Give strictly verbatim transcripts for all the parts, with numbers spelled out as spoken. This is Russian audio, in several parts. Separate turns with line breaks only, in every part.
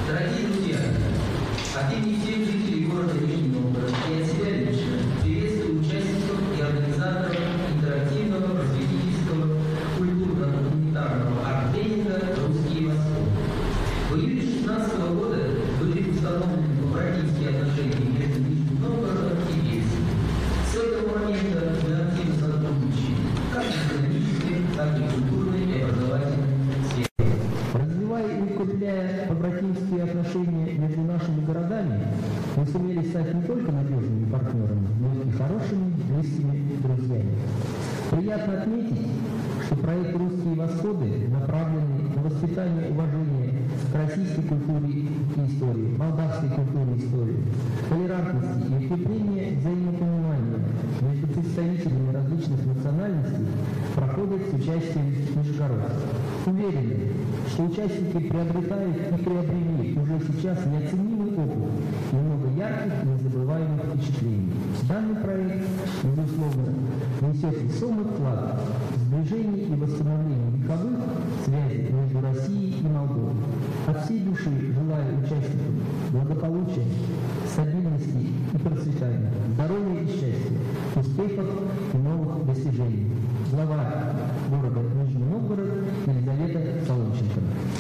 Дорогие друзья, от имени всех жителей города Нижний Новгород и от себя лично приветствую участников и организаторов интерактивного просветительского культурно-гуманитарного арт-тренинга «Русские восходы». В июле две тысячи шестнадцатого года были установлены добродетельские отношения между Нижним Новгородом и Бельским. С этого момента мы активно сотрудничаем как в экономической, так и в культурной и образовательной сфере.
Развивая и укрепляя побратимские отношения между нашими городами, мы сумели стать не только надежными партнерами, но и хорошими, близкими друзьями. Приятно отметить, что проект «Русские восходы» направлены на воспитание уважения к российской культуре и истории, молдавской культуре и истории, толерантности и укрепление взаимопонимания между представителями различных национальностей проходит с участием нижегородцев. Уверены, что участники приобретают и приобрели уже сейчас неоценимый опыт и много ярких и незабываемых впечатлений. Данный проект, безусловно, несет весомый вклад в сближение и восстановление вековых связей между Россией и Молдовой. От всей души желаю участникам благополучия, стабильности и процветания, здоровья и счастья, успехов и новых достижений. Глава города Нижний Новгород Елизавета Соломченко.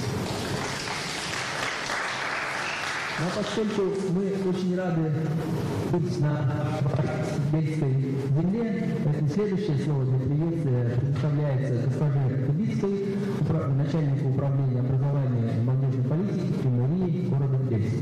Но поскольку мы очень рады быть на Бельской земле, поэтому следующее слово для приветствия предоставляется госпоже Кубицкой, управ... начальнику управления образования и молодежной политики при мэрии города Бельска.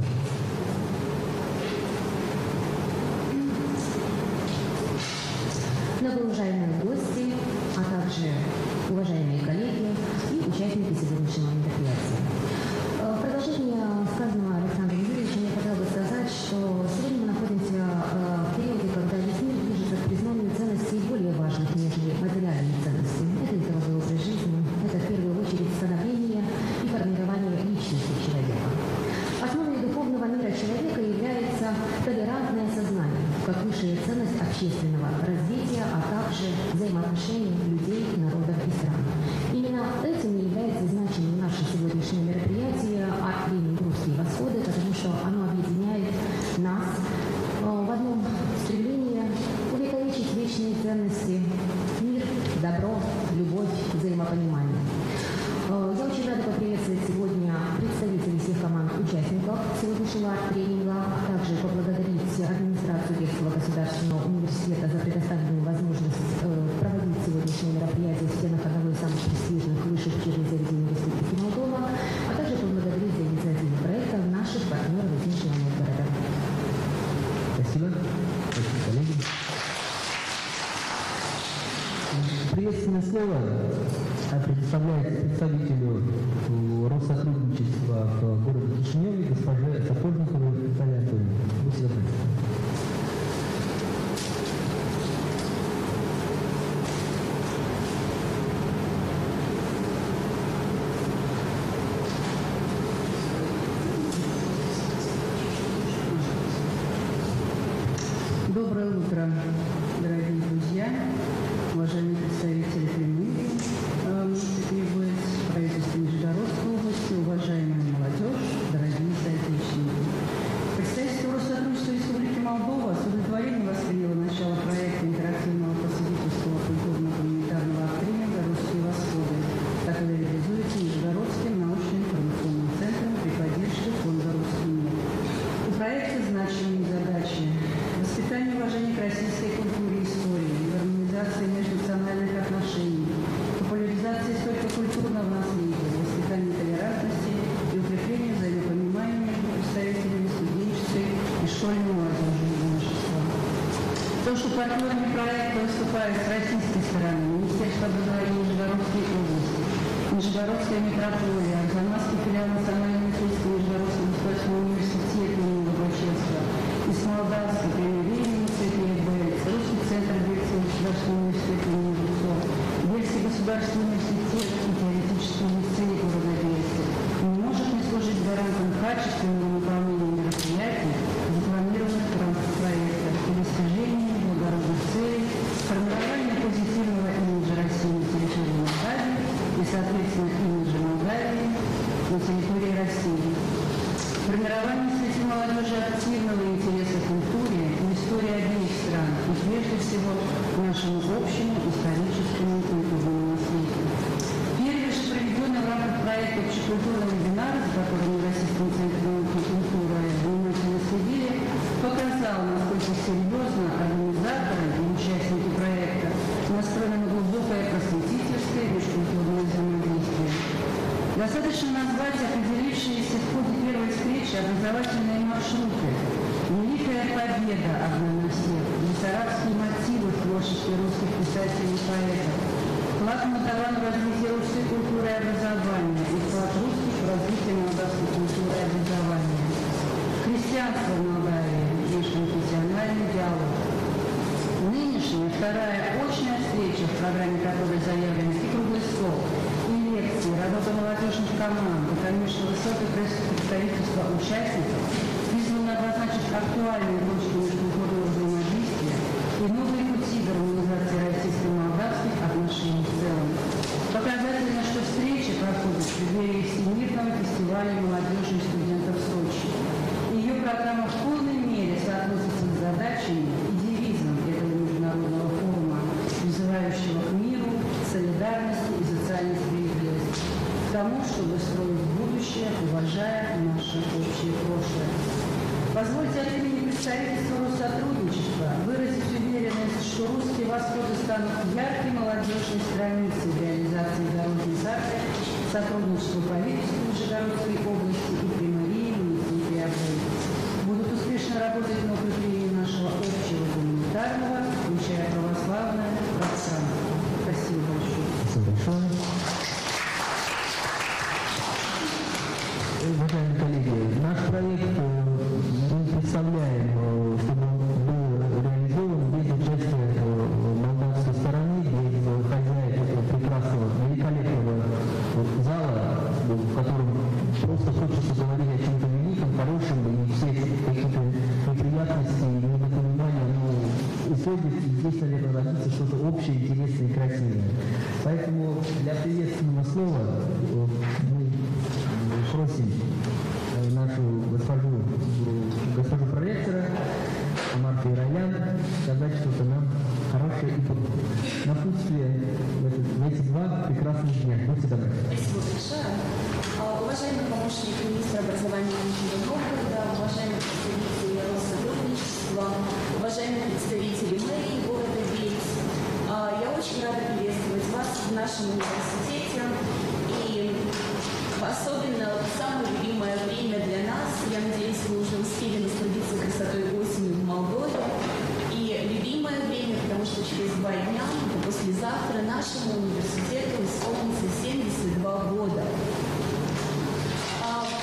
Многоуважаемые гости, а также уважаемые коллеги и участники сегодняшнего мероприятия. В продолжение сказанного Александром Юрьевичем я хотела бы сказать, что сегодня мы находимся в периоде, когда весь мир движется к признанию ценностей более важных, нежели материальных ценностей. Это здоровый образ жизни, это в первую очередь становление и формирование личности человека. Основой духовного мира человека является толерантное сознание, как высшая ценность общественного развития, а также взаимоотношений людей, народов и стран. Именно этим и является значимым наше сегодняшнее мероприятие «Арт-тренинг Русские восходы», потому что оно объединяет нас в одном стремлении увековечить вечные ценности – мир, добро, любовь, взаимопонимание. Я очень рада поприветствовать сегодня представителей всех команд участников сегодняшнего арт-тренинга, а также поблагодарить администрацию Бельского государственного университета за предоставленную возможность проводить сегодняшнее мероприятие в стенах одного из самых престижных высших учебных заведений Республики Молдова, а также поблагодарить за инициативу проекта наших партнеров из Нижнего Новгорода.
Спасибо. Спасибо, коллеги. Приветственное слово предоставляется представителю Россотрудничества в городе Кишиневе госпоже Сапожниковой Наталье Анатольевне. Будьте добры.
Доброе утро, дорогие друзья, уважаемые представители Кремлины, правительства Нижегородской области, уважаемая молодежь, дорогие соотечественники. Представительство Россотрудничества Республики Молдова с удовлетворением восприняло начало проекта интерактивного просветительского культурно-гуманитарного арт-тренинга «Русские восходы», который реализуется Нижегородским научно-информационным центром при поддержке фонда «Русский мир». У проекта значимые задачи воспитание уважения к российской культуре и истории, гармонизация межнациональных отношений, популяризация историко-культурного наследия, воспитание толерантности и укрепление взаимопонимания между представителями студенческой и школьной молодежи и юношества. То, что партнерами проекта выступают с российской стороны Министерство образования Нижегородской области, Нижегородская метрополия, Арзамасский филиал Национального исследовательского Нижегородского государственного университета имени Лобачевского, из Молдавской премьер инициативы БЭЛЬЦ, Русский центр Бельского государственного университета имени Гусова, Бельский государственный университет и теоретический лицей города Бельска не может не служить гарантом качественного выполнения мероприятий, запланированных в рамках проекта, и достижения благородных целей, формирования позитивного имиджа России на территории Молдавии и, соответственно, имиджа Молдавии на территории России. молодежи активного интереса к культуре и истории обеих стран, и прежде всего нашему общему историческому и культурному наследию. Первый же проведенный в рамках проекта «Общекультурный вебинар», за которым Российским центром науки и культуры внимательно следили, показал, насколько серьезно организаторы и участники проекта настроены на глубокое просветительское и межкультурное взаимодействие. Достаточно назвать определившиеся в ходе первой встречи образовательные маршруты. Великая победа одна на всех, бессарабские мотивы в творчестве русских писателей и поэтов, вклад Молдаван в развитие русской культуры и образования и вклад русских в развитие молдавской культуры и образования. Христианство в Молдавии, межконфессиональный диалог. Нынешняя вторая очная встреча, в программе которой заявлен и круглый стол, и лекции, работа молодежных команд, и, конечно, высокое представительство участников, призвано обозначить актуальные точки межкультурного взаимодействия и новые пути гармонизации российско-молдавских отношений в целом. Показательно, что встреча проходит в преддверии Всемирного фестиваля молодежи и студентов в Сочи. Ее программа в полной мере соотносится с задачами и девизом этого международного форума, призывающего к миру, солидарности и социальной справедливости, к тому, чтобы строить будущее, уважая наше общее прошлое. Позвольте от имени представительства Россотрудничества выразить уверенность, что русские восходы станут яркой молодежной страницей в реализации дорожной карты, сотрудничества правительства Нижегородской области и Приморья, Муниципии Абрель. Будут успешно работать на укреплении нашего общего гуманитарного, включая православное пространство. Спасибо большое.
Спасибо большое. Уважаемые коллеги, наш проект мы представляем, чтобы он был реализован без участия молдавской стороны, без хозяев этого прекрасного, великолепного зала, в котором просто хочется говорить о чем-то великом, хорошем, и все какие-то неприятности, недопонимания, но уходит, и здесь, наверное, родится что-то общее, интересное и красивое. Поэтому для приветственного слова мы просим нашу госпожу, госпожу проректора Марку Ираян сказать что-то нам хорошее и напутствие в, этот, в эти два прекрасных дня. Будьте добры.
Спасибо большое. Уважаемый помощник министра образования Нижнего Новгорода, уважаемые представители Россотрудничества, уважаемые представители мэрии города Бельц, я очень рада приветствовать вас в нашем университете. И особенно самое любимое время для нас, я надеюсь, вы уже успели насладиться красотой осени в Молдове. И любимое время, потому что через два дня, послезавтра, нашему университету исполнится семьдесят два года. А,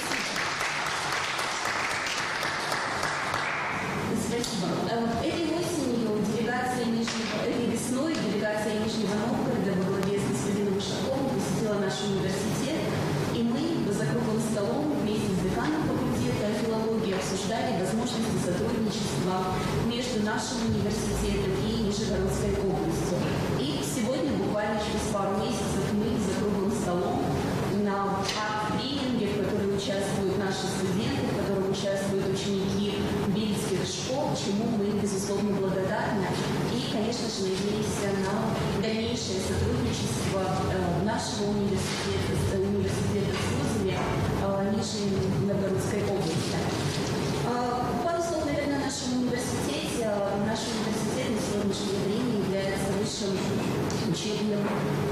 спасибо. Спасибо. Этой осенью делегация Нижнего, этой весной делегация Нижнего Новгорода во главе с господином Ушаковым посетила наш университет. И мы за круглым столом вместе с деканом факультета филологии обсуждали возможности сотрудничества между нашим университетом и Нижегородской областью. И сегодня, буквально через пару месяцев, мы за круглым столом на арт-тренинге, в котором участвуют наши студенты, в котором участвуют ученики бельских школ, чему мы, безусловно, благодарны. И, конечно же, надеемся на дальнейшее сотрудничество нашего университета с университетом в Сузове, Нижней Новгородской области. Пару слов, наверное, о нашем университете. Наш университет на сегодняшнее время является высшим учебным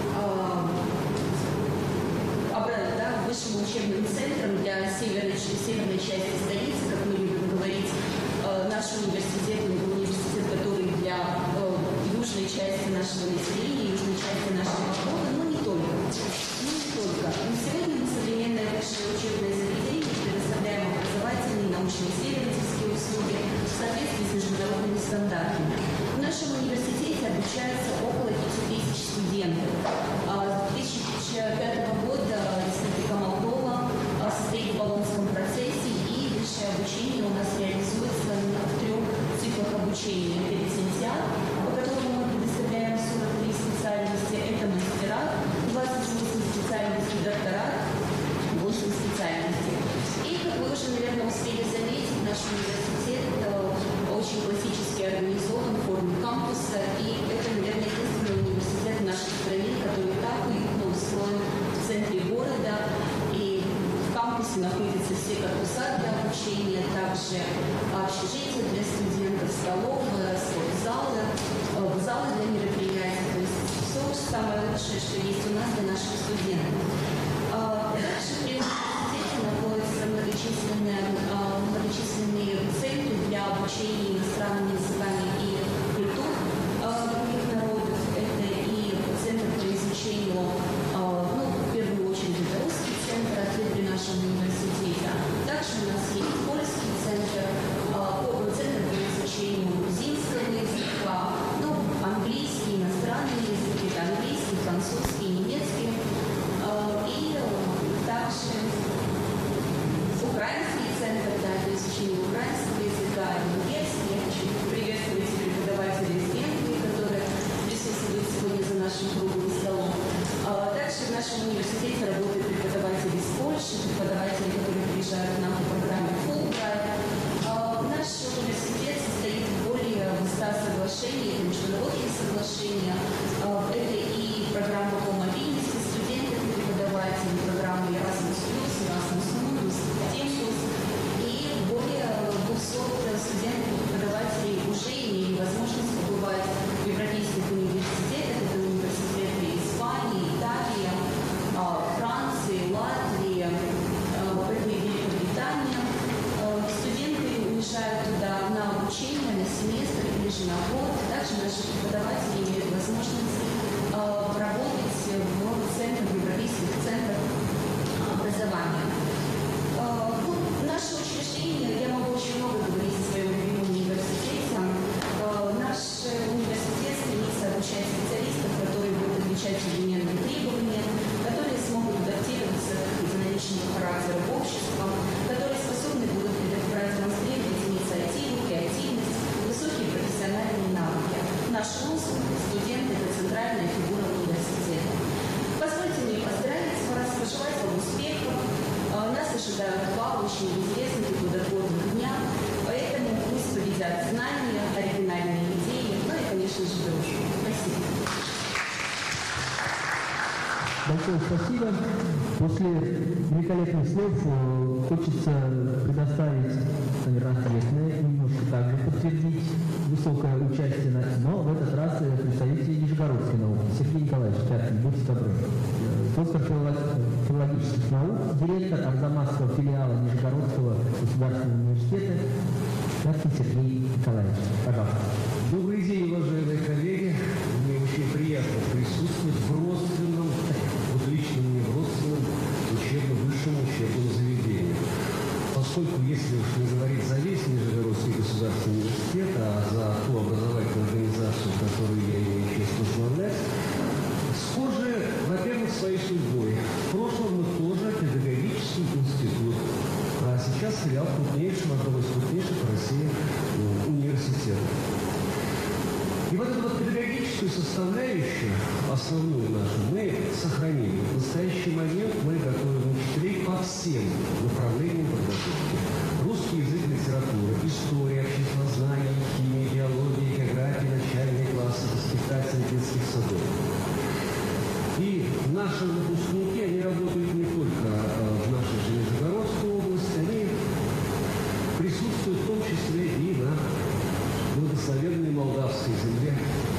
да, высшим учебным центром для северной, северной части столицы, как мы любим говорить. Наш университет, университет, который для южной части нашего населения, южной части нашего города, но не только. Ну, не только. Но сегодня мы современное высшее учебное заведение, предоставляем образовательные, научно-исследовательские услуги в соответствии с международными стандартами. В нашем университете обучается около пяти тысяч студентов. С две тысячи пятого года Республика Молдова состоит в Болонском процессе, и высшее обучение у нас реализуется в трех циклах обучения. Это лицензиат, по которому мы предоставляем сорок три специальности, это мастерат, двадцать восемь специальностей, докторат, восемь специальностей. И, как вы уже, наверное, успели заметить, все корпуса для обучения, также общежития для студентов, столовые, спортзалы, залы для мероприятий. То есть все самое лучшее, что есть у нас для наших студентов. Также при университете находятся многочисленные, многочисленные центры для обучения иностранными языками и культур других народов. Это и центр по изучению, ну, в первую очередь, это русский центр, открыт при нашем университете. Также у нас есть польский центр, центр по изучению грузинского языка, ну, английский, иностранные языки, английский, французский, немецкий. И также украинский центр, да, для изучения украинского языка, венгерский. Я хочу приветствовать преподавателей из Венгрии, которые присутствуют сегодня за нашим круглым столом. Также в нашем университете работают преподаватели из Польши, преподаватели, которые приезжают к нам по программе Fulbright. Наш университет состоит в более ста соглашений, это международные соглашения. Это и программа по мобильности студентов, преподавателей, программы Erasmus+, Erasmus Mundus, Tempus. И более двухсот студентов и преподавателей уже имели возможность побывать в европейских университетах. Это университеты Испании, Италии, Франции, Латвии, это и Великобритания. Студенты уезжают туда на обучение, на семестр или же на год. Также наши преподаватели имеют возможность работать в центрах, в европейских центрах образования. Наше учреждение, я могу очень много говорить о своем любимом университете. Наш университет стремится обучать специалистов, которые будут отвечать современным требованиям, которые смогут адаптироваться к динамичному характеру общества, которые способны будут продемонстрировать инициативу, креативность, высокие профессиональные навыки. Наш лозунг «Студент – это центральная фигура университета». Позвольте мне поздравить вас, пожелать вам успехов. Нас ожидают два очень интересных и плодотворных дня, поэтому пусть победят знания, оригинальные идеи, ну и, конечно же, дружбу. Спасибо.
Большое спасибо. После великолепных слов хочется предоставить Станиславу Андреевне немножко также подтвердить высокое участие, но в этот раз представитель Нижегородской науки. Сергей Николаевич Чаркин, будьте добры. Доктор филологических наук, директор Арзамасского филиала Нижегородского государственного университета Чаркин Сергей Николаевич. Пожалуйста.
Добрый день, уважаемые коллеги. Мне очень приятно присутствовать в родственном, вот лично мне в родственном учебном, высшем учебном заведении. Поскольку, если уж не говорить за весь Нижегородский государственный университет, а за ту образовательную организацию, которую я имею честь возглавлять, схожи, во-первых, своей судьбой. В прошлом мы тоже педагогический институт, а сейчас филиал крупнейшего, одного из крупнейших в России университетов. И вот эту вот педагогическую составляющую, основную нашу, мы сохранили. В настоящий момент мы готовим учителей по всем направлениям подготовки. Русский язык, литература, история, обществознание, химия, биология, география, начальные классы, воспитатели детских садов. И наши выпускники, они работают не только в нашей же Нижегородской области, они присутствуют в том числе и на благословенной молдавской земле,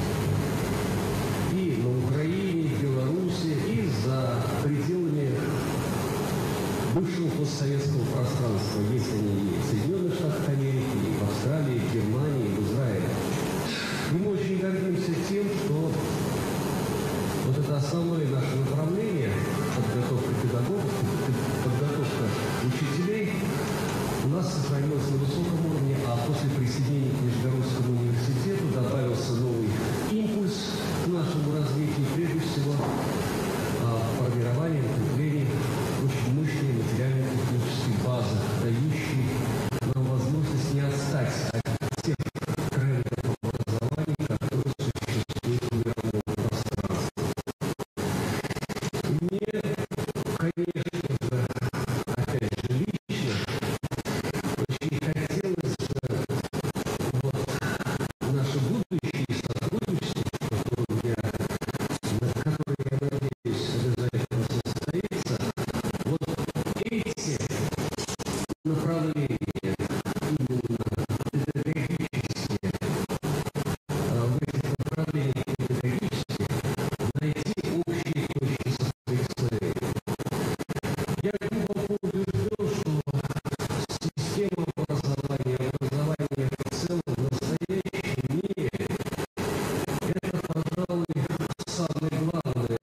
и на Украине, и в Беларуси, и за пределами бывшего постсоветского пространства. Есть они и в Соединенных Штатах Америки, и в Австралии, и в Германии, и в Израиле. И мы очень гордимся тем, что вот это основное наше направление, подготовка педагогов, подготовка учителей, у нас сохранилось на высоком уровне, а после присоединения к Нижегородскому университету добавился новый импульс к нашему развитию, прежде всего формирование, укрепление очень мощной материально-технической базы, дающей нам возможность не отстать от тех трендов образования, которые существуют в мировом пространстве. Мне, конечно же, опять же, лично очень хотелось бы направления именно педагогические, в этих направлениях педагогических найти общие точки соприкосновения. Я глубоко убежден, что система образования, образование в целом в настоящем мире это, пожалуй, самое главное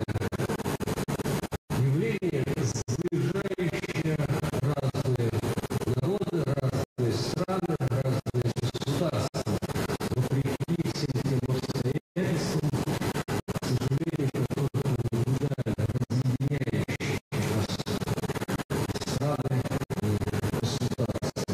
явление, сближающее разные народы, разные страны, разные государства. Вопреки всем тем обстоятельствам, к сожалению, которые наблюдали, разъединяющие нас страны и государства.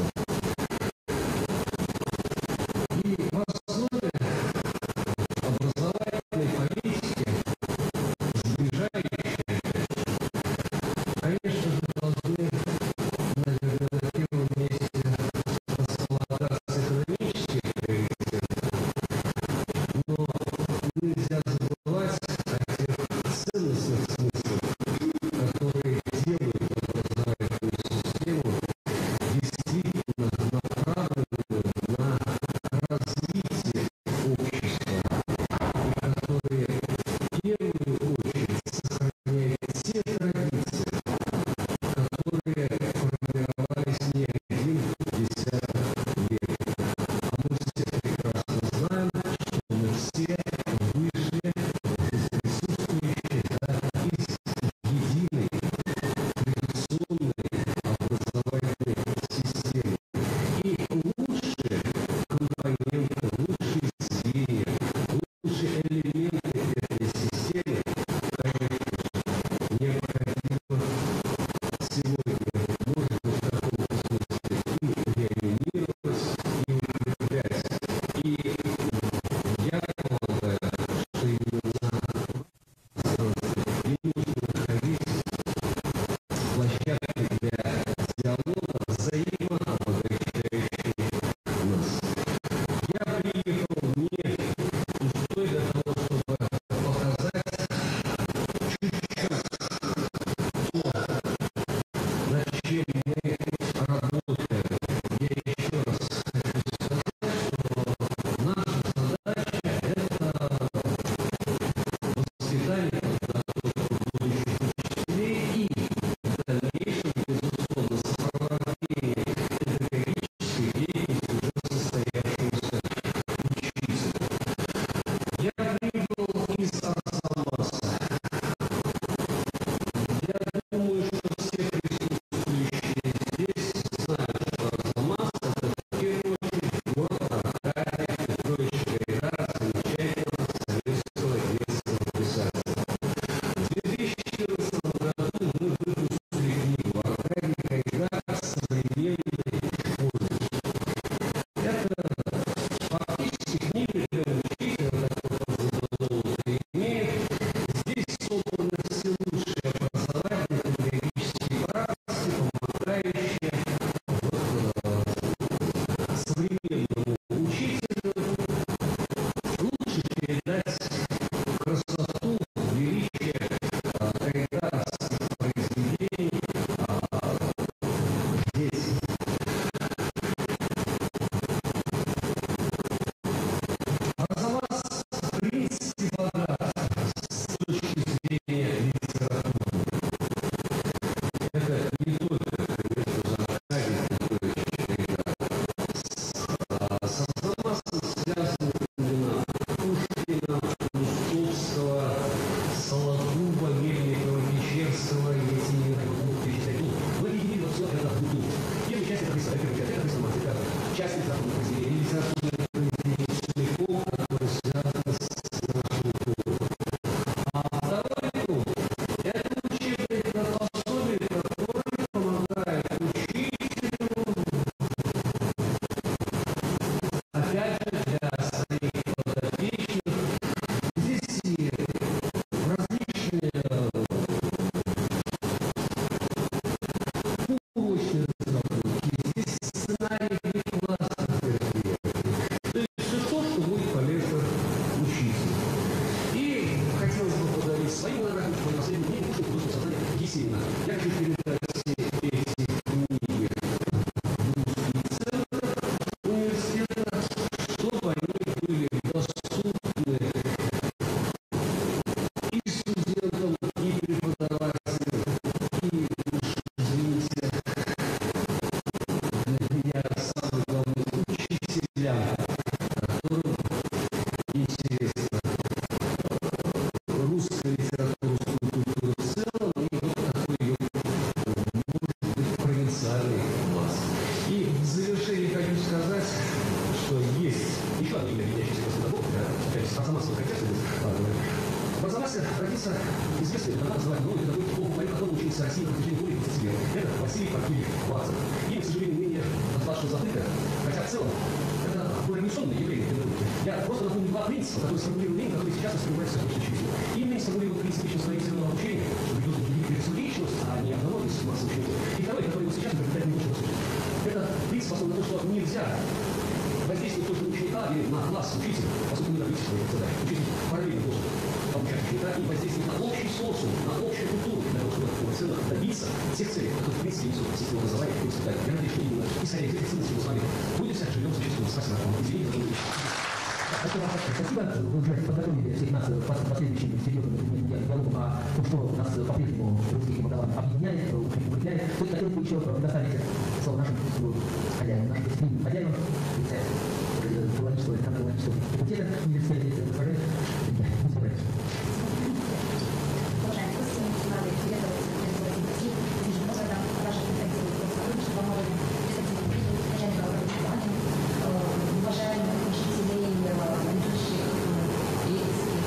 И в основе образовательной политики, сближающей, конечно же, должны, наверное, на первом месте располагаться экономические приоритеты, но нельзя забывать о тех ценностных смыслах, которые делают образовательную систему действительно направленную на развитие общества, и которые в первую очередь сохраняют те традиции, которые формировались не один десяток лет. А мы все прекрасно знаем, что мы все вышли, здесь присутствующие, да, из единой традиционной образовательной системы. И лучшие компоненты, лучшие звенья, лучшие элементы этой системы, конечно же, необходимо сегодня, может быть, в каком-то смысле и реанимировать, и укреплять. И я полагаю, что именно на пространстве и нужно находить площадки для диалога, взаимообогащающих нас. Я приехал не из той для того, чтобы показать чуть-чуть то, над чем мы работаем. Я еще раз хочу сказать, что наша задача – это воспитание, подготовка будущих учителей и в дальнейшем, безусловно, сопровождение педагогической деятельности уже состоявшегося учителя. Я прибыл из Арзамаса. Я думаю, что все присутствующие здесь знают, что Арзамас – это в первую очередь город Аркадия Петровича Гайдара, замечательного советского детского писателя. В две тысячи четырнадцатом году мы выпустили книгу «Аркадий Гайдар. Современный колледж». Это фактически книга для учителя, такой заголовок имеет. Здесь собраны все лучшие образовательные педагогические практики, помогающие вот, э, современному учителю лучше передать красоту, величие э, гайдаровских произведений э, детям. Арзамас, в принципе, богат с точки зрения литературы. Это не только, конечно же, Аркадий Петрович Гайдар. С Арзамасом связаны имена Пушкина, Лустовского, Сологуба, Мельникова, Печерского, Есенина. Мы видели во всем это буду. Я участник представителя библиотеки информатика, часть литературных произведений, литературных произведений целиком, которые связаны с нашим культурой. А второй пункт – это учебные пособия, которые помогают учителю, опять же, для своих подопечных. Здесь и различные урочные разработки, здесь сценарии для классных мероприятий. находится известный, тогда называли, ну, это такой футбол, по которому учился Россия на протяжении более двадцати лет. Это Василий Порфирьевич Вазов. Имя, к сожалению, менее достаточно забыто, хотя в целом это был революционный еврей в Петербурге. Я просто напомню два принципа, которые сформулировал Ленин, которые сейчас воспринимаются очень очевидно. Именно сформулировал принцип личностного обучения, чтобы люди видели свою личность, а не однородность массового учения. И второй, который его сейчас приобретает не очень высокий. Это принцип основан на том, что нельзя воздействовать только на ученика или на класс учителя, поскольку мы добились своих задач. Учитель параллельно должен обучать ученика и воздействовать на общий социум, на общую культуру, для того, чтобы полноценно добиться тех целей, которые, в принципе, несут система образования, в принципе, я надеюсь, что именно исходя из этих ценностей мы с вами будем живем за чувством спасибо. Извините,
Спасибо. Спасибо. Вы уже подготовили всех нас к последующим серьезным диалогам о том, что нас по-прежнему русских молдаван объединяет, укрепляет. Тут хотел бы еще предоставить слово нашим хозяевам, нашим гостям, хозяевам, филологического и антропологического факультета университета. Уважаемые гости,
надо приветствовать России, Нижегородом, ваших представителей сотрудничества, начальника образования, уважаемых учителей ведущих ельских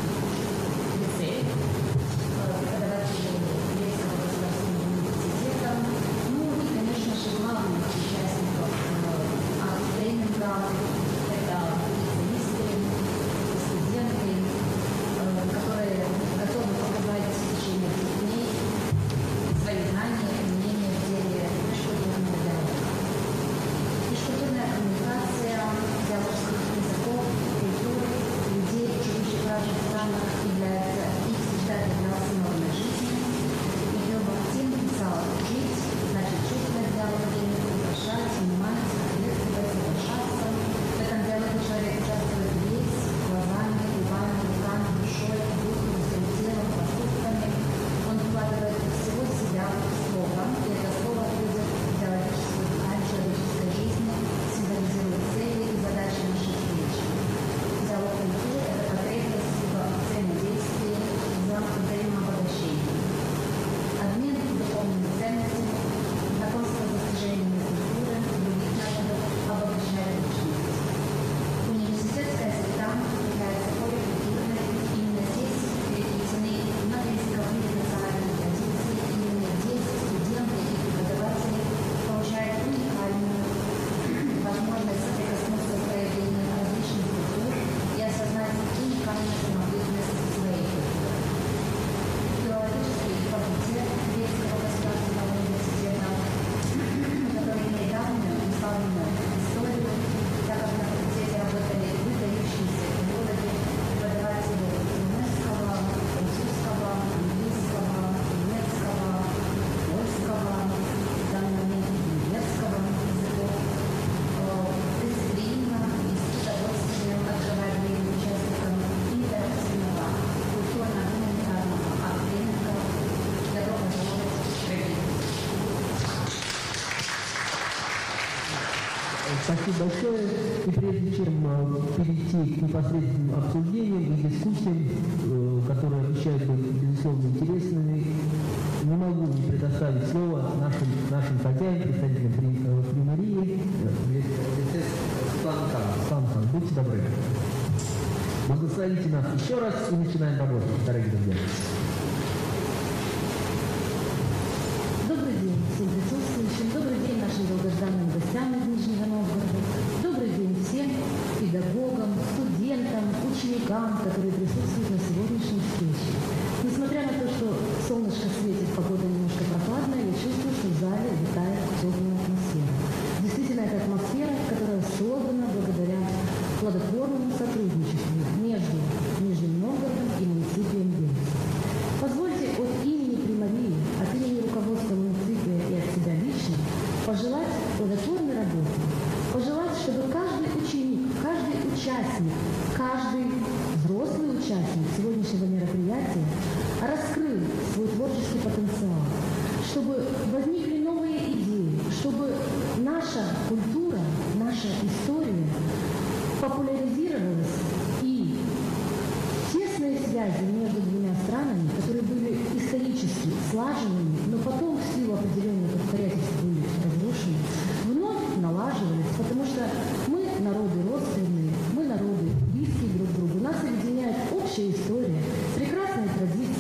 лицеев, преподавателей Ельского государственного университета, ну и, конечно же, главных участников тренинга, это специалисты, студенты, которые готовы показать в течение двух дней свои знания и мнения в деле межкультурного диалога. Межкультурная коммуникация диалогских языков, культур, людей, живущих в разных странах, является и всегда являлся нормой жизни. И Георг Актин писал: жить значит чувствовать диалоги, украшать, понимать, ответствовать, соглашаться. В этом диалоге человек участвует весь, глазами, губами, руками, душой, духом, всем телом, поступками. Он вкладывает всего себя в слово, и это слово входит в диалогическую ткань человеческой жизни, символизирует цели и задачи нашей встречи. Диалог культуры – это потребность в взаимодействии, в взаимообогащении. Обмен духовными ценностями, знакомство с достижениями культуры, других народов обогащает личность. Университетская среда является поликультурной, именно здесь переплетены много языковые и национальные традиции, именно здесь студенты и преподаватели получают уникальную возможность соприкоснуться с проявлением различных культур и осознать уникальную самобытность своей культуры. Филологический факультет Ельского государственного университета, который имеет давнюю и славную историю, так как на факультете работали выдающиеся филологи, преподаватели румынского, французского, английского, немецкого, польского, в данный момент венгерского языков. Дисциплина и с удовольствием открывает двери участникам интерактивного культурно-гуманитарного арт-тренинга. Добро пожаловать в Швейцарию.
Спасибо большое. И прежде чем перейти к непосредственным обсуждениям и дискуссиям, которые обещают быть, безусловно, интересными, не могу не предоставить слово нашим, нашим хозяевам, представителям примарии. Светлана Хан, будьте добры. Благословите нас еще раз и начинаем работать, дорогие друзья.
Добрый день всем присутствующим, добрый день нашим долгожданным гостям из Нижнего Новгорода, добрый день всем педагогам, студентам, ученикам, которые присутствуют на сегодняшней встрече. Несмотря на то, что солнышко светит, погода немножко прохладная, я чувствую, что в зале витает теплая атмосфера. Действительно, это атмосфера, которая создана благодаря плодотворному сотрудничеству между Нижним Новгородом и муниципием Бельц. Позвольте от имени Примарии, от имени руководства муниципия и от себя лично пожелать плодотворной работы, пожелать, чтобы каждый ученик, каждый участник, каждый взрослый участник сегодняшнего мероприятия раскрыл свой творческий потенциал, чтобы возникли новые идеи, чтобы наша культура, наша история популяризировалась и тесные связи между двумя странами, которые были исторически слаженными, но потом в силу определенных обстоятельств были разрушены, вновь налаживались, потому что мы народы родственные, мы народы близкие друг к другу, нас объединяет общая история, прекрасные традиции,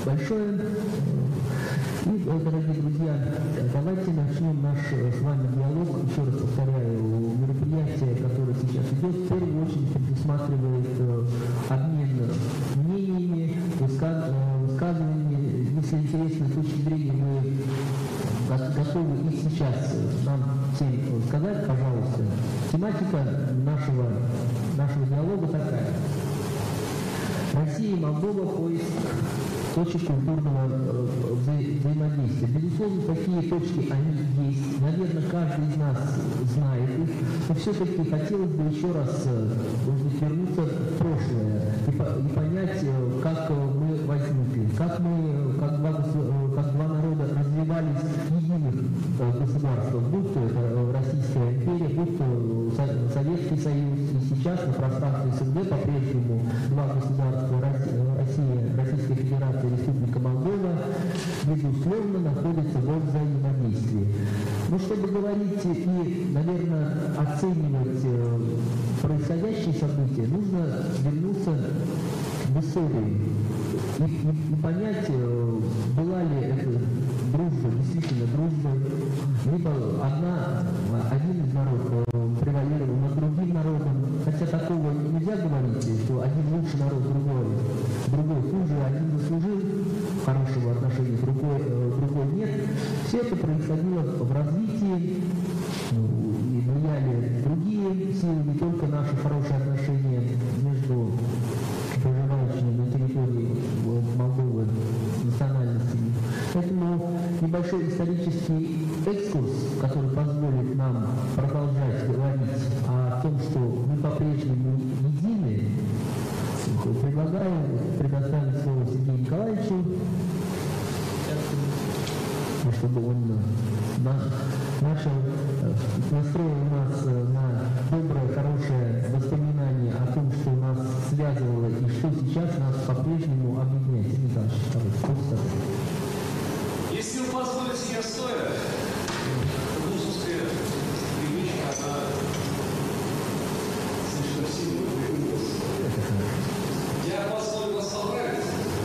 большое. И, дорогие друзья, давайте начнем наш с вами диалог. Еще раз повторяю, мероприятие, которое сейчас идет, в первую очередь предусматривает обмен мнениями, высказываниями. Если интересно, с точки зрения мы готовы и сейчас нам всем сказать, пожалуйста. Тематика нашего, нашего диалога такая. Россия и Молдова – поиск точек культурного вза взаимодействия. Безусловно, такие точки, они есть. Наверное, каждый из нас знает их. Но все-таки хотелось бы еще раз, может быть, вернуться в прошлое и, по и понять, как мы возникли, как мы, как два, как два народа развивались в единых государствах, будь то это Российская империя, будь то Советский Союз. И сейчас на пространстве СНГ по-прежнему два государства, Россия, Российская Федерация, Республика Молдова, безусловно, находятся во взаимодействии. Но чтобы говорить и, наверное, оценивать происходящие события, нужно вернуться в историю и, и, и понять, была ли эта дружба действительно дружба, либо одна, один из народов превалировал над другим народом. Хотя такого нельзя говорить, что один лучше народ, другой, другой хуже, один заслужил хорошего отношения, другой, другой нет. Все это происходило в развитии, и влияли другие силы, не только наши хорошие отношения между проживающими на территории Молдовы национальностями. Поэтому небольшой исторический экскурс, который позволит нам продолжать говорить о том, что мы по-прежнему едины, предлагаю предоставить слово Сергею Николаевичу, чтобы он начал, настроил нас на доброе, хорошее воспоминание о том, что нас связывало и что сейчас нас по-прежнему объединяет. Сергей Николаевич, пожалуйста.
Если вы позволите, я стоя, русская привычка, она слишком сильно появилась. Я позволю вас собрать,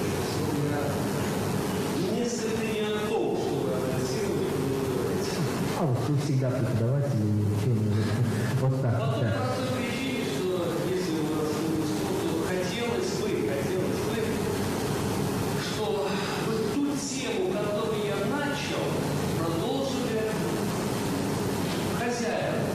несколько не о том, что вы анализировали,
а вот вы всегда преподаватели, вот так.
По той простой причине, что если у вас то хотелось бы, хотелось бы, что вы ту тему, которую я начал, продолжили хозяин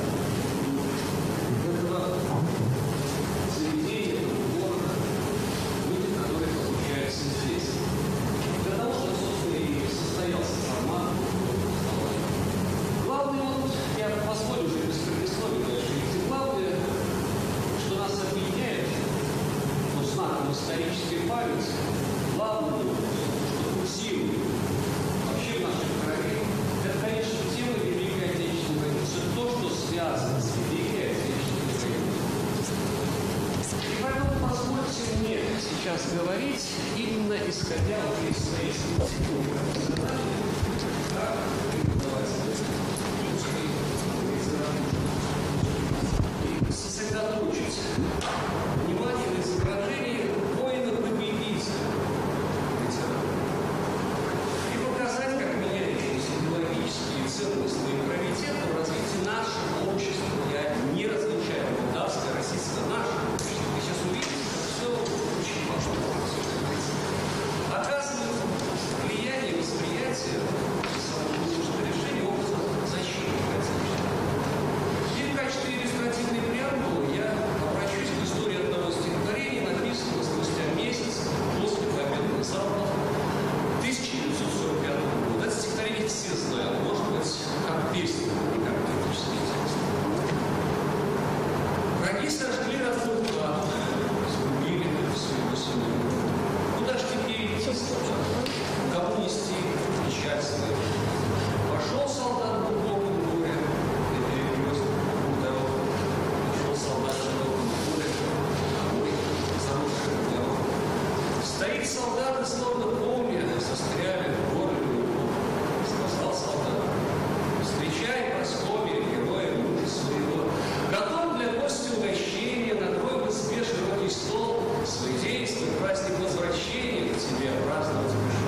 этого заведения, этого города, люди, которые получаются здесь. Для того, чтобы, собственно, и состоялся формат. Главное, вот, я позволю уже без предисловия, конечно, главное, что нас объединяет, ну, знаком исторической памяти, главное, что курсирует вообще в нашей крови, это, конечно, тема Великой Отечественной войны, все то, что связано с Великой Отечественной войной. И поэтому позвольте мне сейчас говорить именно исходя из своей специфики профессиональной, как преподавателя русской литературы. И сосредоточить внимание на изображении воина-победителя литературы. И показать, как меняющиеся идеологические ценностные приоритеты в развитии нашего общества. Я не различаю молдавское, российское, наше общество. Вы сейчас увидите, что все очень важно. Оказывает влияние восприятия самого нужного решения образом защиты Отечества. И в качестве иллюстративной преамбулы я обращусь к истории одного стихотворения, написанного спустя месяц после победного запада тысяча девятьсот сорок пятого года. Это стихотворение все знают, может быть, как песню, не как критический текст. Враги сожгли родную хату, сгубили своего сына. Куда ж теперь идти, кому нести печаль свою? Пошел солдат глубоком горе, и перекрест дорогу. Пошел солдат широком горе, домой, заросшим дорогу. Стоит солдат и словно помня, застряли в горле руку. Сказал солдат: встречай Прасковья, героя мужа своего. Готов для гостя угощения, накрой в избе широкий стол. Свой день, свой праздник возвращения к тебе праздновать пришел.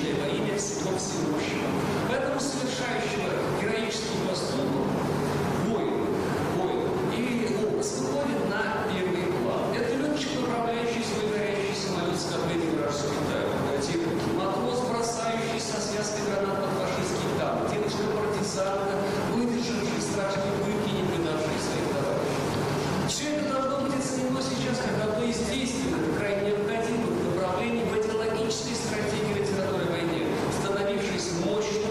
усилия во имя всего всемогущего. Поэтому совершающего героический поступок воин, воин или образ выходит на первый план. Это летчик, направляющий свой горящий самолет в скопление вражеских тяготов. Матрос, бросающий со связкой гранат под фашистский танк. Девушка-партизанка, выдержавший страшные пытки, не предавший своих товарищей. Все это должно быть оценено сейчас как одно из действий, это крайне необходимых направлений в идеологической стратегии литературы войны, становившейся мощной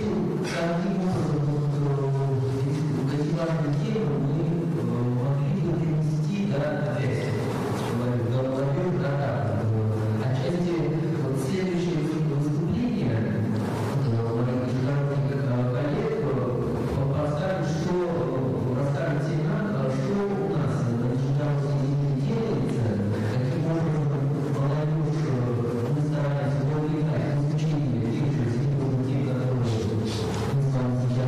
эту таким образом вот, эти важные темы мы могли бы перенести до опять, до молодежи, до так. Отчасти вот следующее выступление моих коллег подскажет, что расскажет всем нам, что у нас на Нижегородской делается, каким образом молодежь мы стараемся вовлекать в изучение тех же тем, которые мы с вами сейчас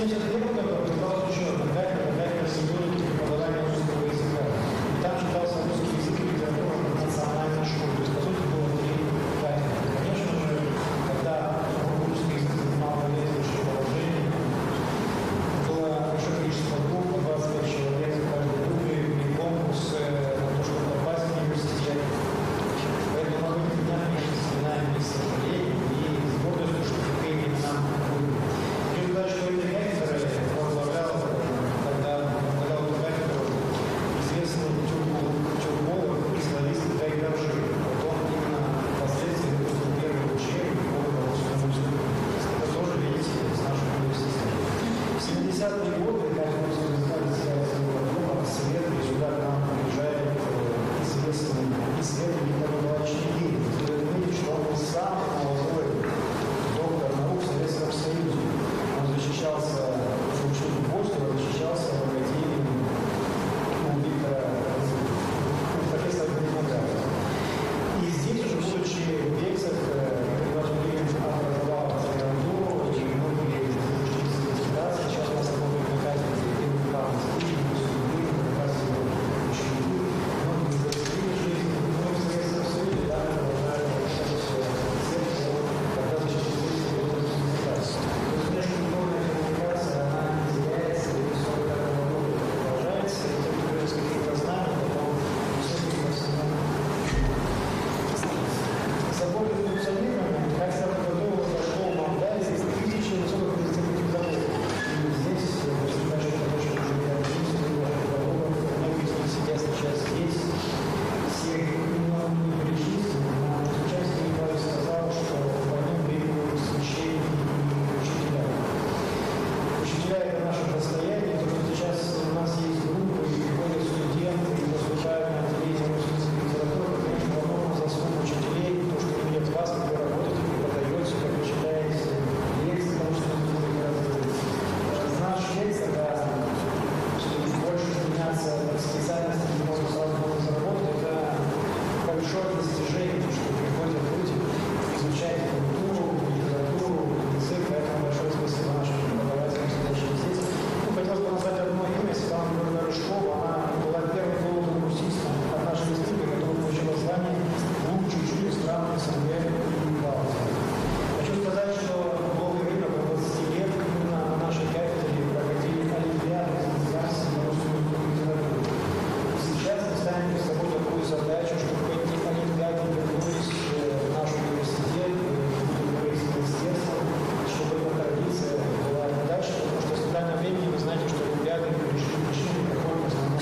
семьдесят первом году открывалась еще одна кафедра, кафедра символики преподавания русского языка. И там читался русский язык и литература в национальной школе. То есть, по сути, было три кафедры. Конечно же, когда русский язык занимал полезнейшее положение, было большое количество групп, по двадцать пять человек в каждой группе, и конкурс на то, чтобы попасть в университет. Поэтому мы в этих днях, конечно, вспоминаем их сожаление и с гордостью, что теперь нам будет. Хочу сказать, что этой кафедрой возглавлял, когда возглавлял эту кафедру известный тюрколог и славист Гайдаржи. Вот он именно впоследствии выпустил первый учебник по русскому языку. Это тоже, видите, из нашего университета. В семидесятые годы кафедра русского языка достигается Европа, Свет, и сюда к нам приезжает известный исследователь Николай Николаевич Никитин. Стоит отметить, что он был самый молодой доктор наук в Советском Союзе. Он защищался, учил в Бостона, защищался в академии у Виктора, у профессора демографии. И здесь уже, будучи в Бельцах, Николай Ильич образовал аспирантуру, и многие ученицы диссертации сейчас у нас работают на кафедре первой студии, судьбы, как раз его ученики. Многие завершили жизнь, но в Советском Союзе также продолжают это все сердце, когда защитили свою диссертацию. То есть межкультурная коммуникация, она не теряется, и сорок пятого года продолжается, и те, кто с каких-то знаний, потом все-таки во всем. Заботы функционирования, как сразу готово зашло в Молдавии, тысячи высоких представителей заводов. И здесь, после нашей подачи уже не объявились, многие из них сидят сейчас здесь. Все немного не перечислили, но участник Николай сказал, что по ним требуют священники и учителя. Учителя – это наше достояние, то, что сейчас у нас есть группы, и приходят студенты, и поступают на отделение русской языка и литературы, это, конечно, возможно, заслуга учителей, то, что видят вас, как вы работаете, как вы подаете, как вы читаете лекции, потому что вы будете рассказывать. Наш лекция, когда чтобы больше заняться специальностью, где можно сразу можно заработать, это большое достижение, что приходят люди изучать культуру, литературу, язык, поэтому большое спасибо нашим преподавателям, сидящим здесь. Ну, хотелось бы назвать одно имя, Светлана Георгиевна Рыжкова, она была первым филологом русистом от нашей республики, которая получила звание лучший учитель стран СНГ и Балтии. Хочу сказать, что долгое время, около двадцати лет, именно на нашей кафедре проходили олимпиады из языка на русскую литературу. Сейчас мы ставим перед собой такую задачу, чтобы эти олимпиады вернулись в наш университет, в министерство, чтобы эта традиция была и дальше, потому что с недавнего времени вы знаете, что олимпиады пришли, пришли в каком основном.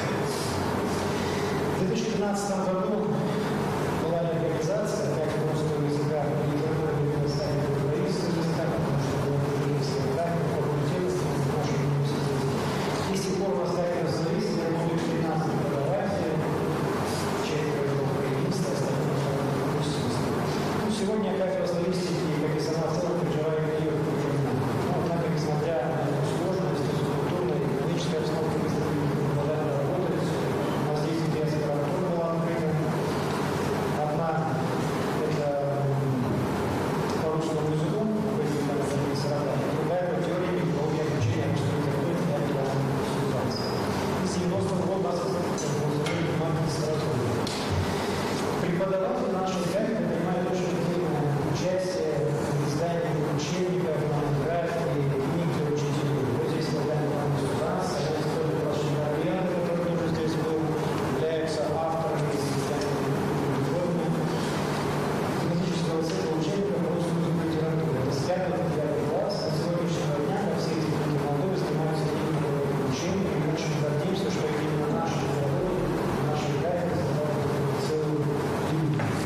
В две тысячи тринадцатом году была легализация кафедры русского языка и литературы кафедры украинского языка, потому что было украинское кафедра, факультет в нашем университете. И с тех пор у нас кафедра славистики, работают тринадцать преподавателей, четверо украинистов, остальные русские. Ну, сегодня кафедра славистики, как и сама в целом, переживает период культурный. Но, однако, несмотря на эту сложность, культурная и экономическая обстановка быстро продолжает работать. У нас здесь две аспирантуры была открыта. Одна – это по русскому языку, другая по теории и методологии обучения русской литературы для региональной консультации. И с девяностого года нас образовали магистратуру. Преподаватели нашей кафедры принимают очень активное участие в издании учебников, монографий, книг для учителей. Вот здесь программа консультации, а здесь тоже Павел Шенгарьян, который тоже здесь был, являются авторами из издания тематического цикла учебников по русскому языку и литературе. Это с пятого по девятый класс. До сегодняшнего дня, как все эти люди молодые, занимаются именно учением, и мы очень гордимся, что именно наши педагоги, наши кафедры занимают целую линию.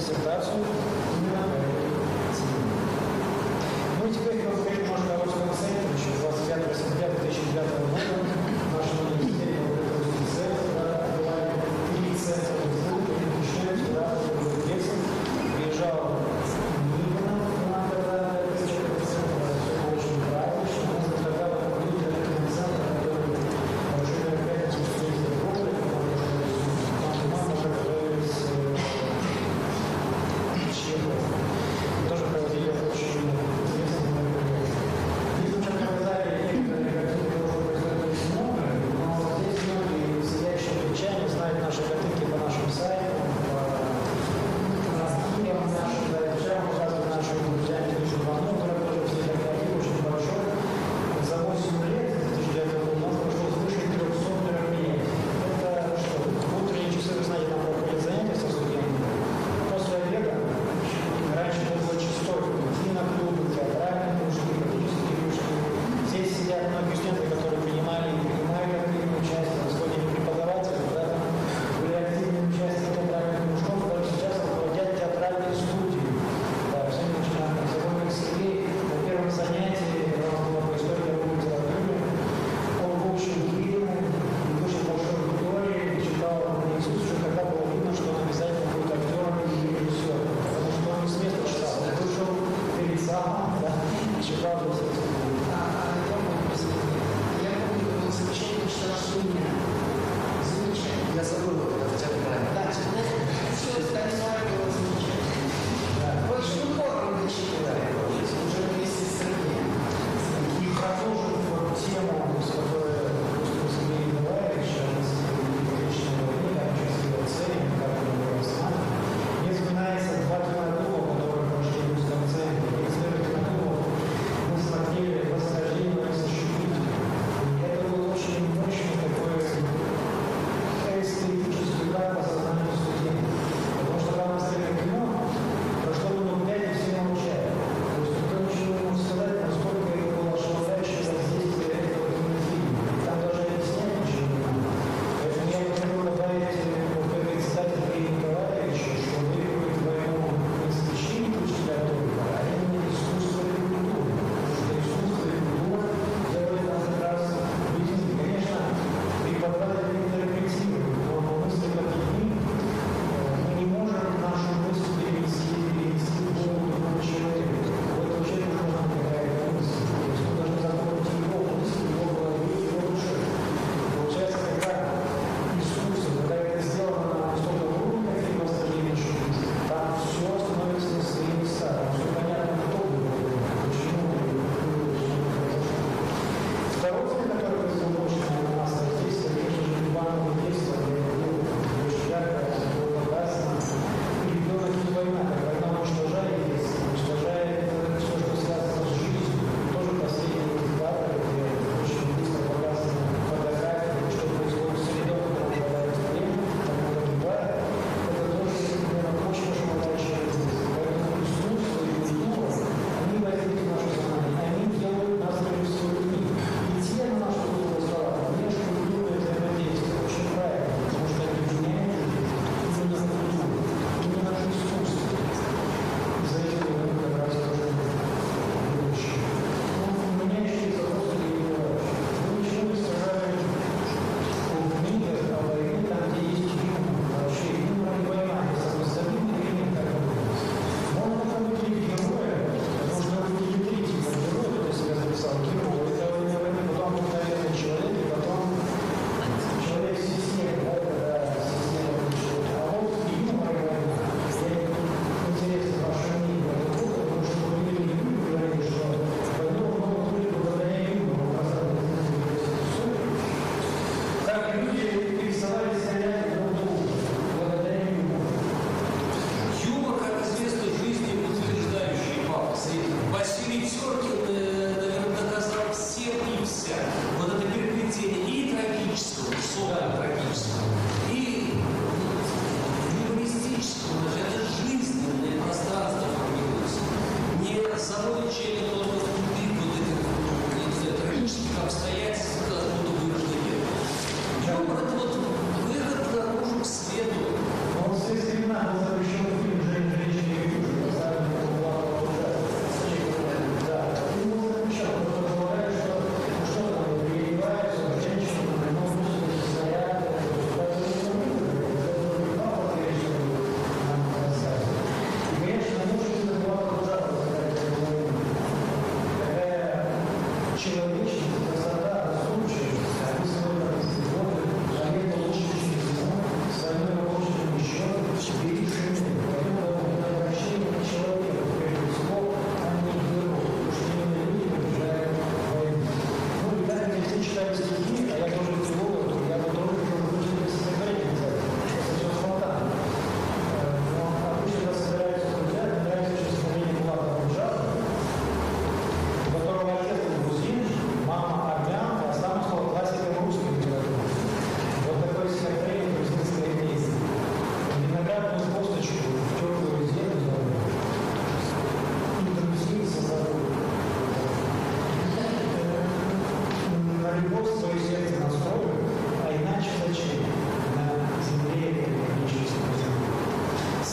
диссертацию именно по этой теме. Ну и теперь я расскажу немножко о Русском центре. Еще двадцать пятого сентября две тысячи девятого года в нашем университете Русский центр открывали три центра института, Лихтенштейн, Радовый, Гельсин. Приезжал Никонов, нам тогда это все очень правильно, что мы тогда проводили организатор, который уже мероприятие студентов года, там мама уже готовилась Чехии.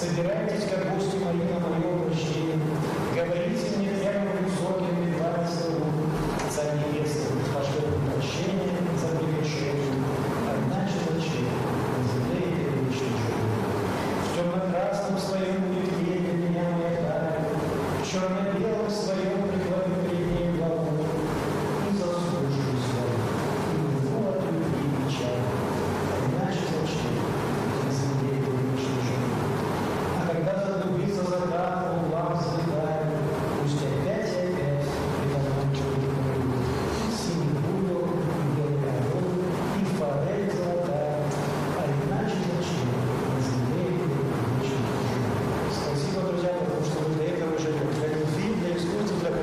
Собирайтесь, как гости мои, на мое обращение. Говорите мне прямо в лицо, я перед вами стою. Царь небесный, пошлет прощение за прегрешение. Одначе зачем? На земле и вечный живот. В темно-красном своем удивлении меня моя дара, в черно-белом своем прикладе перед ней голову. И заслуживаю слова, и уйду от любви и печали. Иначе зачем? На земле и вечный живот. А когда задубится закат, луна взлетает, пусть опять и опять предохранчивает мою. Синий бульдог, белый орел и форель золотая. А иначе зачем? На земле и вечный живот. Спасибо, друзья, потому что вы для этого живете. Для любви, для искусства, для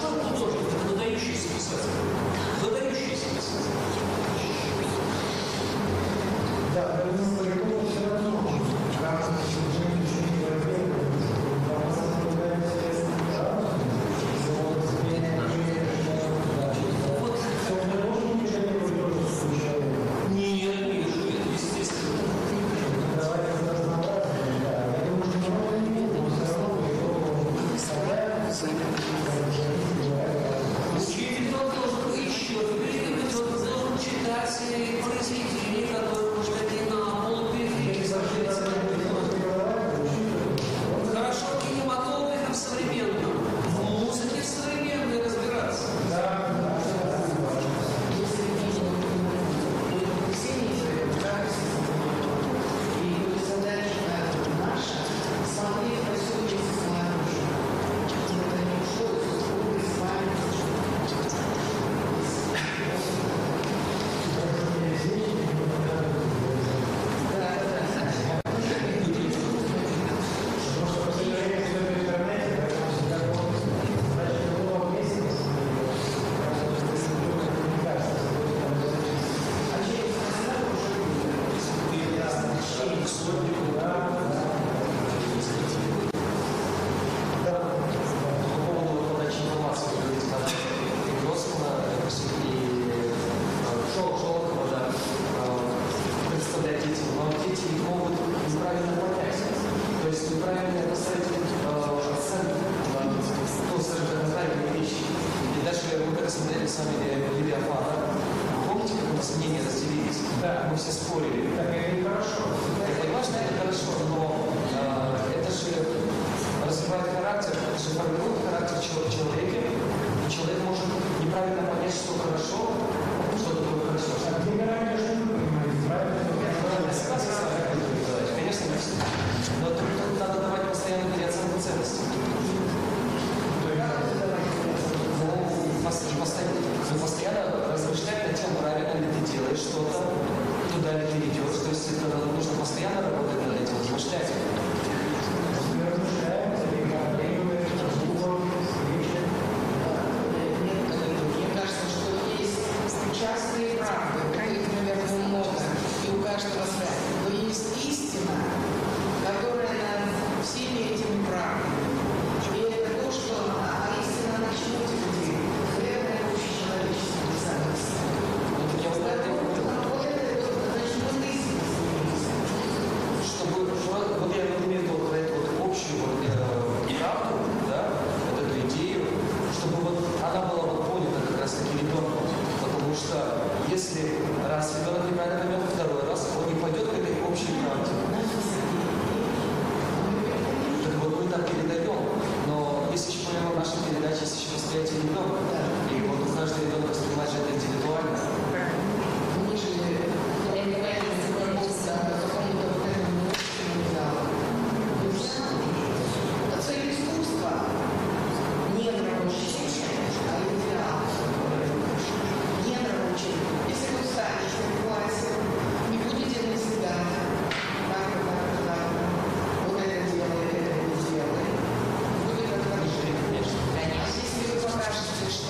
хороший художник, это выдающийся писатель. Выдающийся писатель.
Да, но все равно, как
Учитель тот должен еще, тот должен читать произведения, которые, может быть, на полуперфекте. Хорошо кинематографе в современном, в музыке в современной разбираться. Мы все спорили. Так, это хорошо. Я понимаю, что это хорошо, но э, это же развивает характер, это же формирует характер человека. И человек может неправильно понять, что хорошо, что такое хорошо.
А где граница, что вы понимаете, правильно?
Я согласен с вами, как вы говорите, конечно, не все. Но тут, тут надо давать постоянно переоценку ценностей. Ну, постоянно размышлять над тем, правильно ли ты делаешь что-то, туда ли ты идешь. То есть это нужно постоянно работать над этим, размышлять.
Мне кажется, что есть частные правды, их, наверное, много, и у каждого своя. Но есть истина, которая над всеми этими правдами. И это то, что а истина на чему людей? Наверное, очень человеческие ценности.
Чтобы, вот я имею в виду вот эту вот общую вот, э, правду, да, вот эту идею, чтобы вот она была вот понята как раз таки ребенком. Потому что если раз ребенок неправильно поймет, второй раз он не пойдет к этой общей правде. Так вот мы так передаем. Но если еще помимо нашей передачи, есть еще восприятие ребенка. И вот каждый ребенок воспринимает это индивидуально.
Они же реально занимаются какому-то вот этому общему идеалу. Цель искусства не нравоучение, а идеал. Не нравоучение. Если вы встанете в классе, не будете наседать, так, так, так, вот это делай, это не делай, будет отвержение. А если вы покажете, что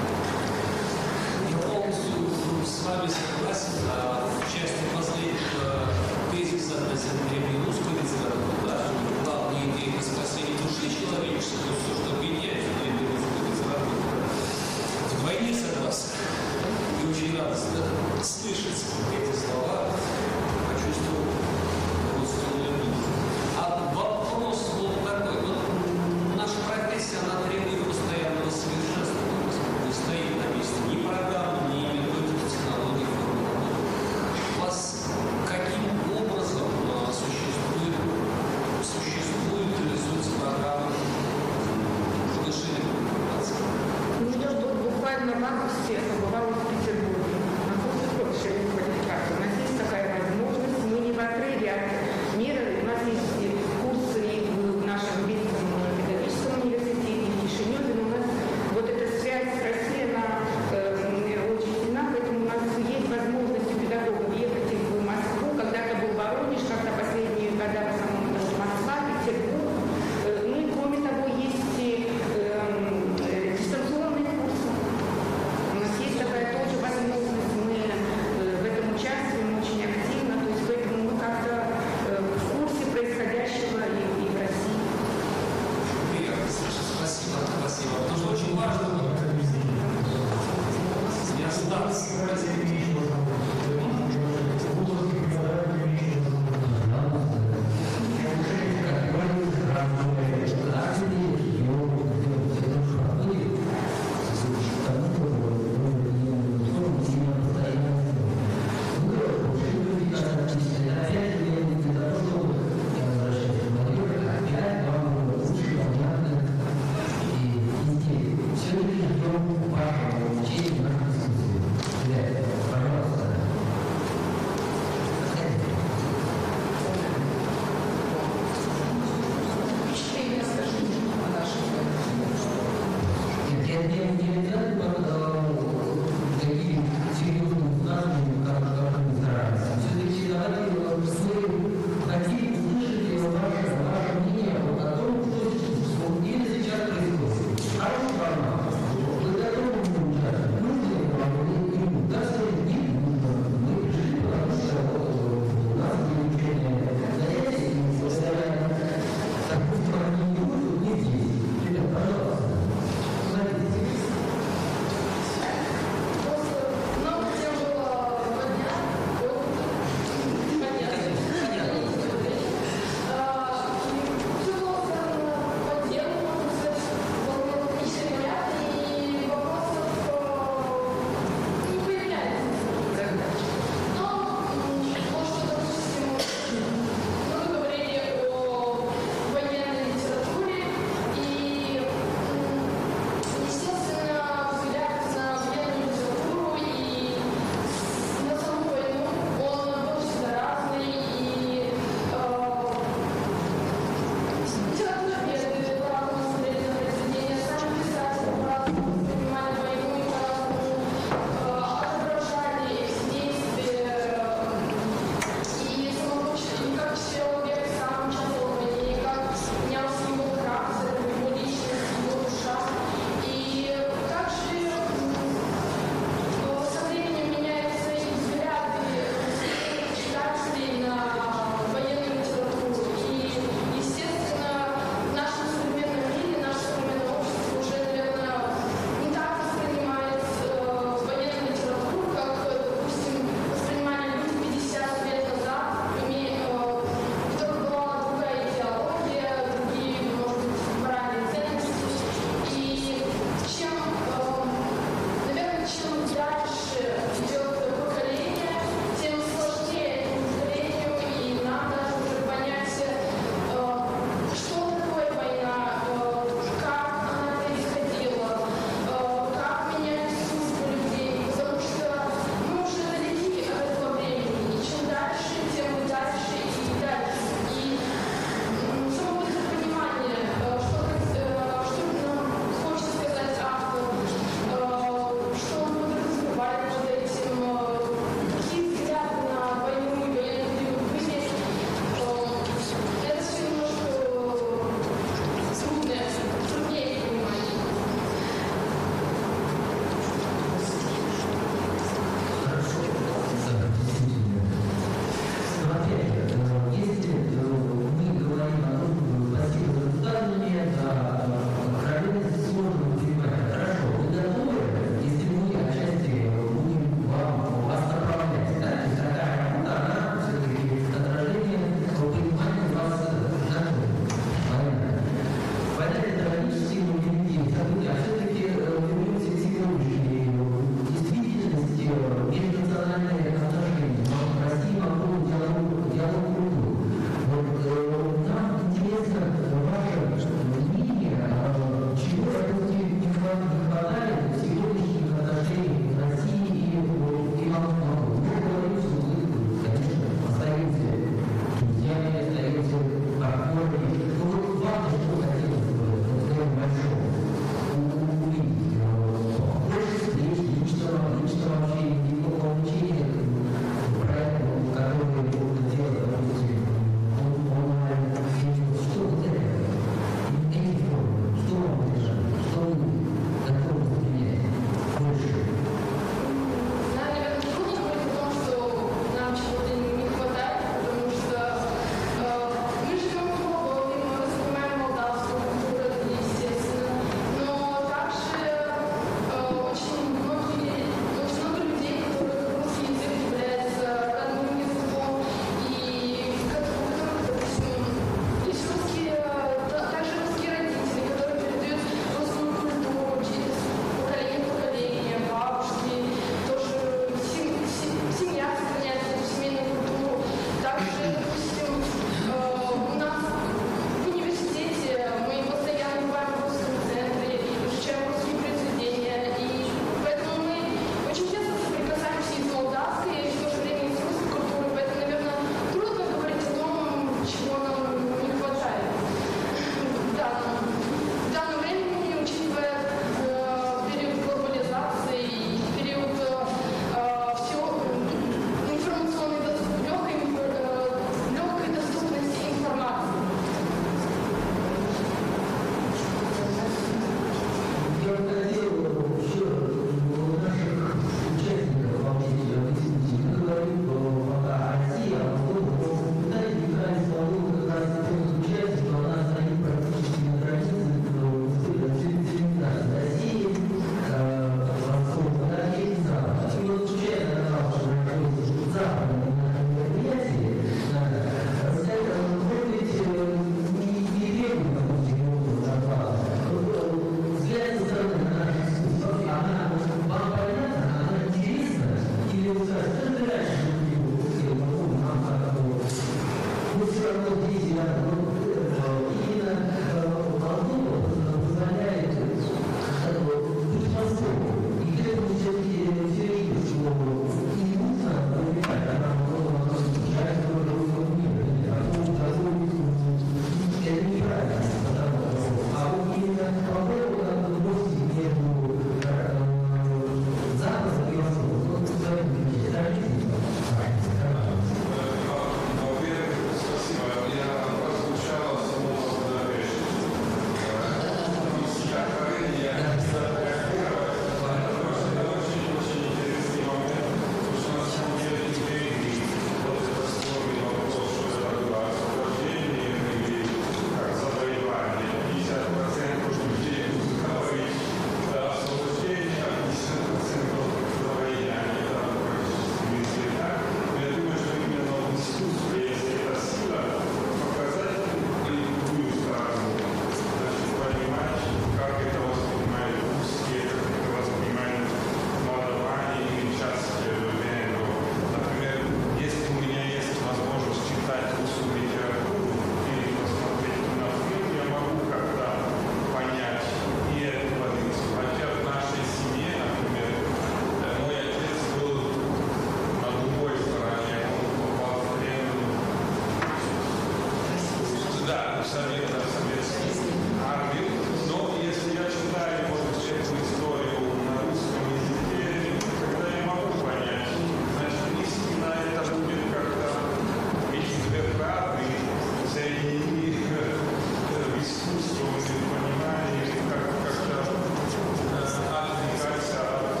совета, советской армии. Но если я читаю вот эту историю на русском языке, тогда я могу понять, значит, истина это будет как-то эти две правды соединить в искусство, в понимании, как, как-то отвлекаться от,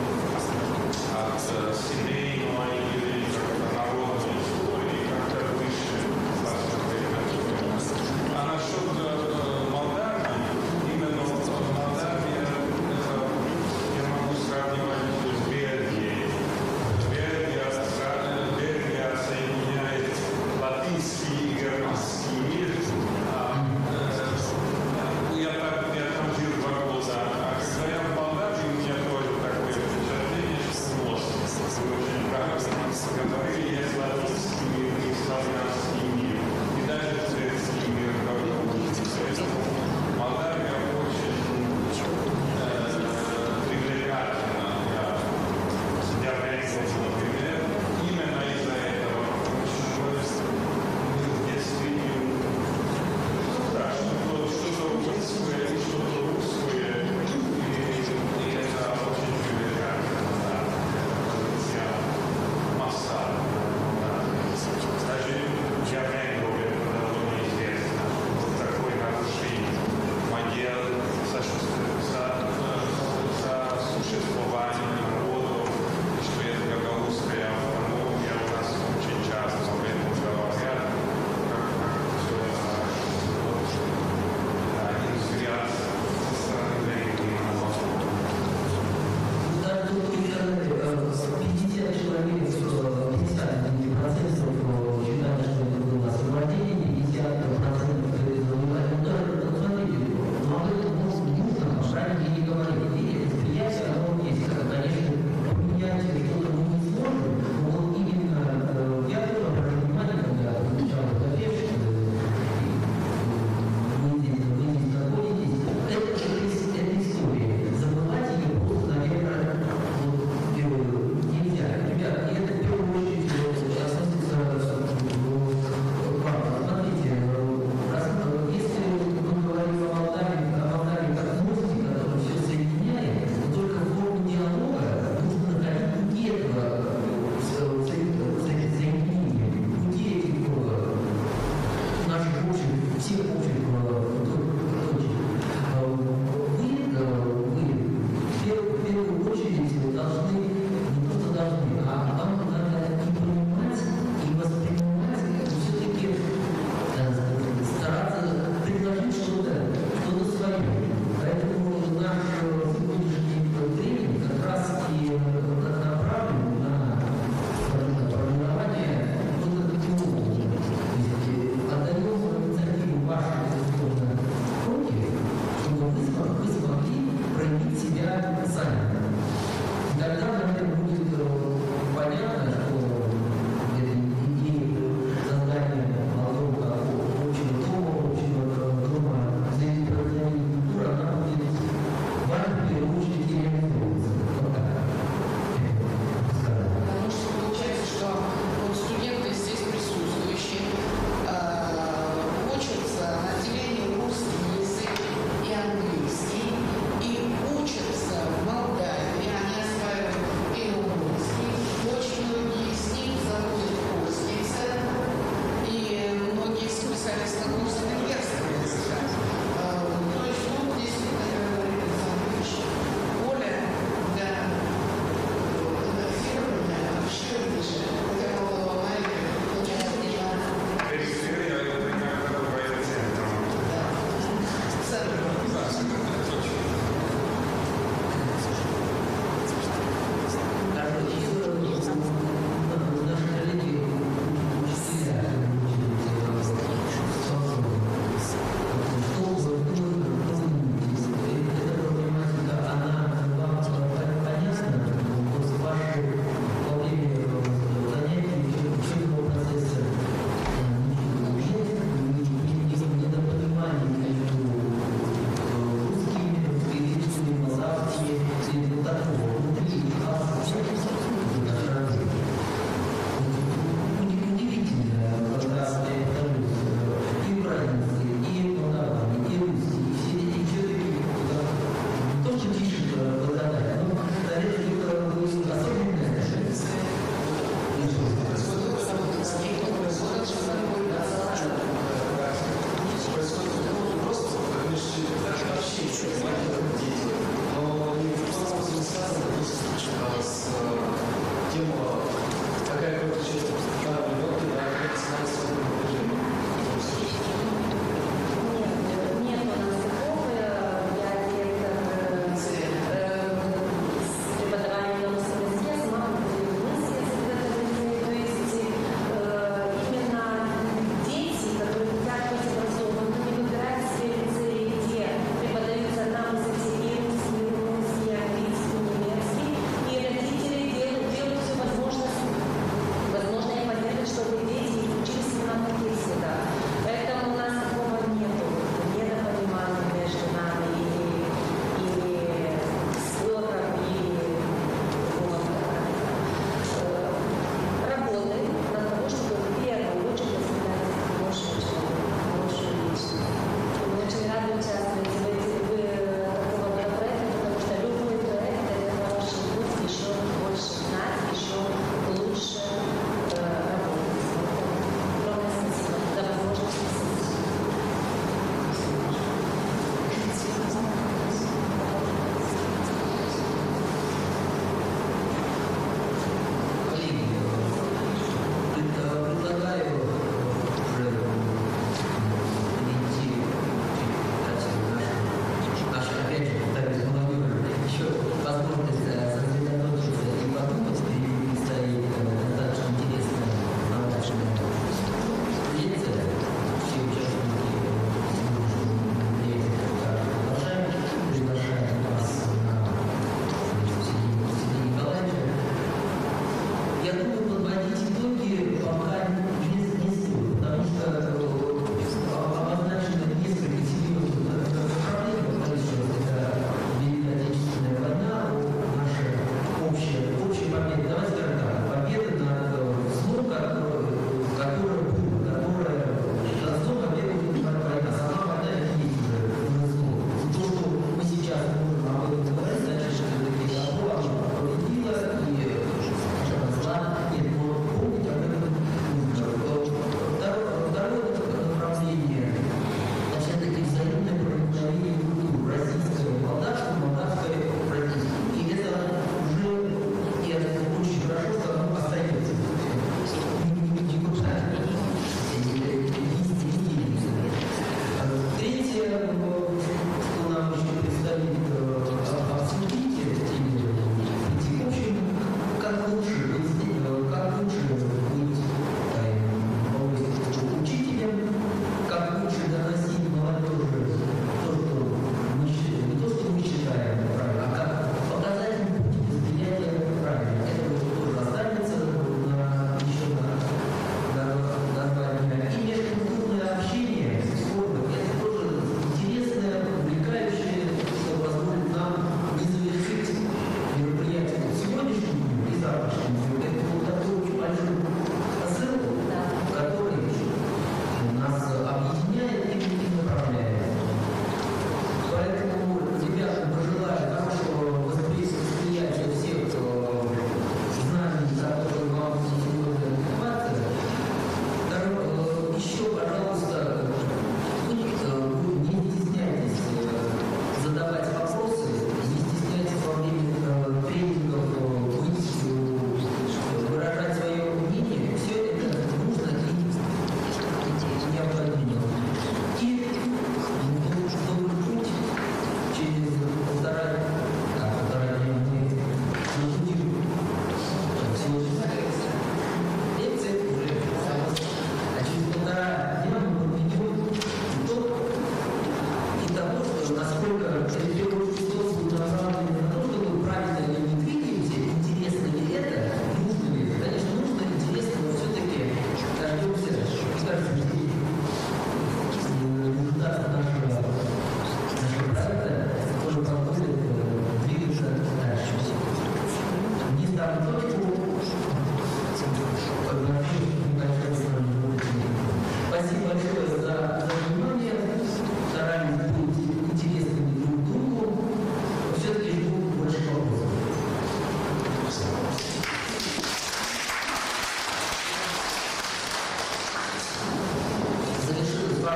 от семейного или как-то народной истории, как-то выше. А насчет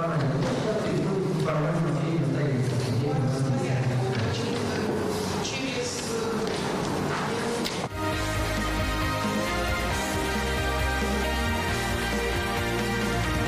формально. Сейчас происходит формальное